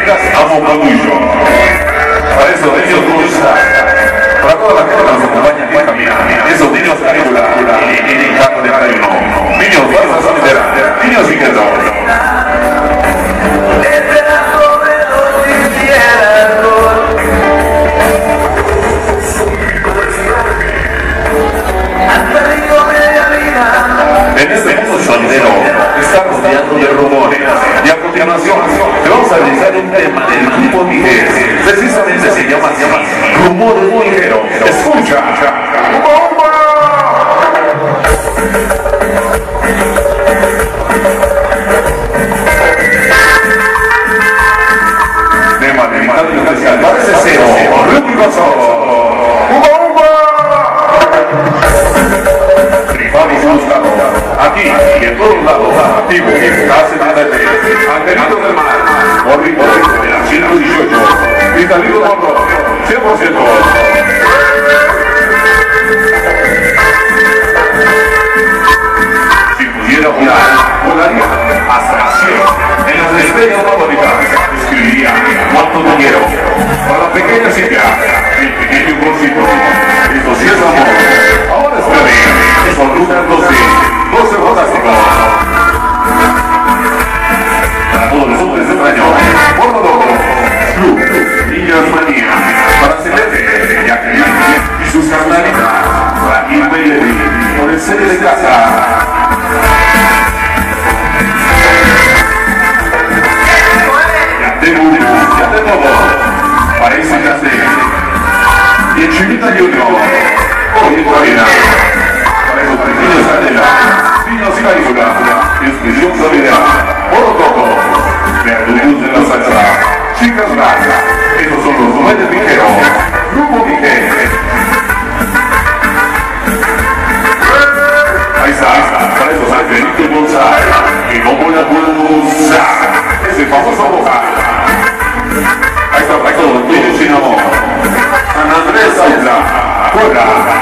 discotecas Amo Padullo. Para esos niños gusta, para toda la gente que nos acompaña en camino, esos niños caníbula, y niños de cariño, niños fuerzas solidarias, niños inquietos. En este mundo sonidero está rodeado de rumores y a continuación te vamos a realizar un tema del grupo Miguel. Precisamente se llama Rumores Ligeros. Escucha. Tema dedicado especial para ese cero. Rúbrico. Aquí y en todos lados, activo, estás en Angelito del Mar, Morrito de la 118, Vitalito Morro, 100%. Si pudiera volar, volaría hasta la 100. En las estrellas favoritas, escribiría cuánto dinero. Para la pequeña Silvia, el pequeño bolsito. Esto sí es amor. Ahora espere, son lunas 12 fantásticos. Para todos los hombres extraños, Gordo Loco, Club, Niños Manía, para Celeste, Jacqueline y sus carnalitas, Raquel Bailey, por el sello de casa. Ya te todo, para ese clase. Y el Chivita Junior, hoy en cabina. Los pequeños Adela, Pinos y Carífula, Expresión Solidaria, Oro Coco, Verdugus de la Salsa, Chicas Black, esos son los Rumores Ligeros, Grupo Miguel. Ahí está, para esos Angelitos González, que no voy a usar, ese famoso vocal. Ahí está, para todos, todos sin amor. San Andrés Aula, fuera.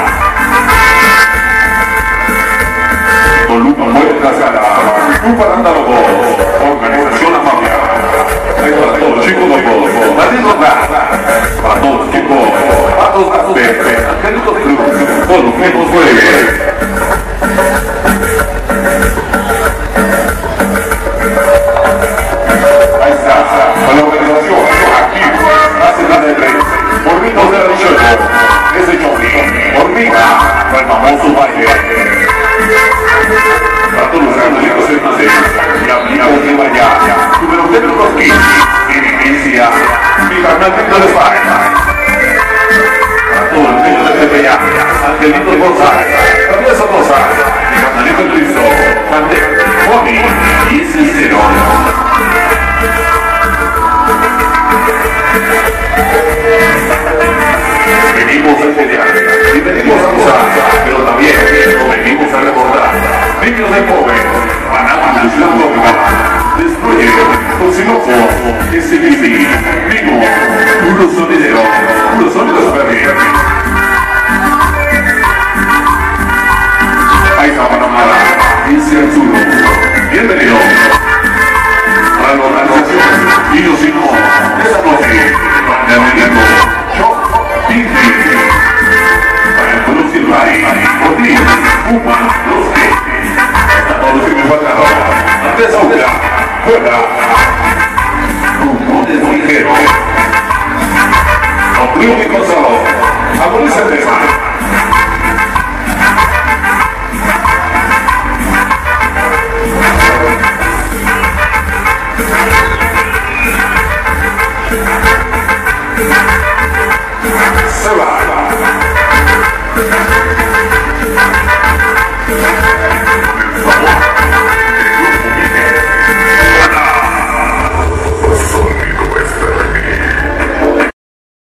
Lupa Muere Cascada, Lupa Andálogo, Organización La Mafia. Ahí para todos los chicos locos, Marinos Gas, para todos los chicos, Patos Verdes, Angelitos Cruz, todos los mismos jueves. Ahí está, con la organización, aquí, hace la de Reyes, Morritos de la 18, ese Johnny, Hormiga, con el famoso baile. Para todos los hermanitos del Madrid, y amigos de Vaya, número de Broski, Inicia, mi carnal Víctor España. Para todos los niños de Tepeya, Angelito González, Travieso González, mi carnalito Cristo, Cante, Boni y Sincero. Venimos a pelear y venimos a usar, pero también venimos a recordar. Niños de pobre, fanáticos de la droga, destruye, Toxiloco, SBC, Vivo, puro sonidero, puro sonido superior. Ahí está Panamá, dice Arturo, bienvenido. Para la organización, Niños sin Mo, esta noche, de Américo, Choc, Pinky, para el Cruz y el Bari, Ortiz, Puma, Los que. Todos que me faltaron, antes ahora, fuera, Rumores Ligeros, Obligo y Gonzalo, agoniza el tema. Se va.